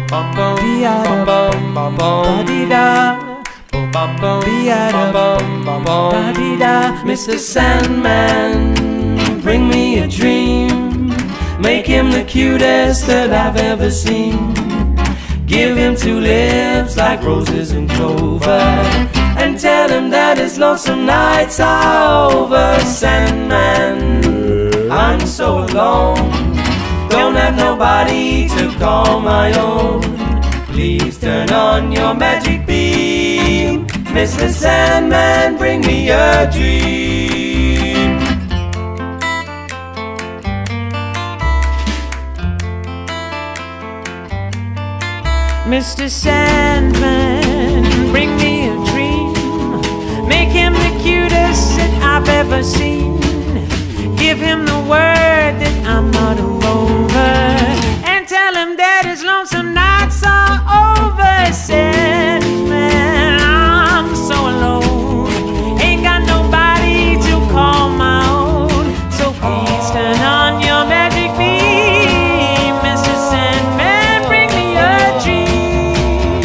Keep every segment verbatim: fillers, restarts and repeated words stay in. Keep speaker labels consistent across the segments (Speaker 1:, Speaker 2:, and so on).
Speaker 1: Mister Sandman, bring me a dream. Make him the cutest that I've ever seen. Give him two lips like roses and clover, and tell him that his lonesome nights are over. Sandman, I'm so alone, don't have nobody to call my own. Please turn on your magic beam. Mister Sandman, bring me a dream.
Speaker 2: Mister Sandman, bring me a dream. Make him the cutest that I've ever seen. Give him the word that I'm not a rover, and tell him that his lonesome nights are over. Sandman, I'm so alone, ain't got nobody to call my own. So please turn on your magic beam. Mister Sandman, bring me a dream.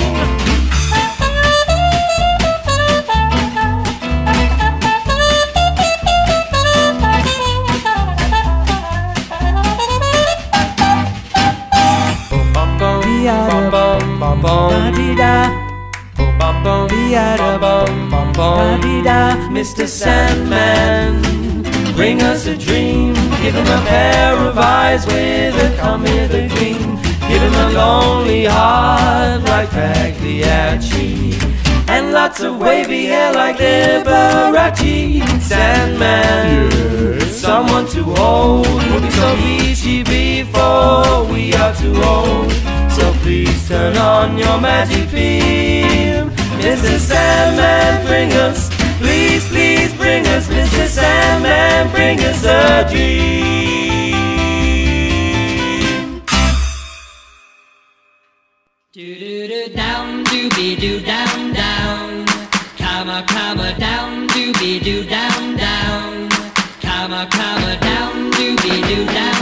Speaker 1: Mister Sandman, bring us a dream. Give him a pair of eyes with a come hither gleam. Give him a lonely heart like Pagliacci, and lots of wavy hair like Liberace. Sandman, someone to hold. We'll be so beachy before we are too old. So please turn on your magic beam. Mister Sandman, bring us, please, please bring us. Mister Sandman, bring us a dream.
Speaker 3: Do do do down, do be do down down. Comma comma down, do be do down down. Comma comma down, do be do down.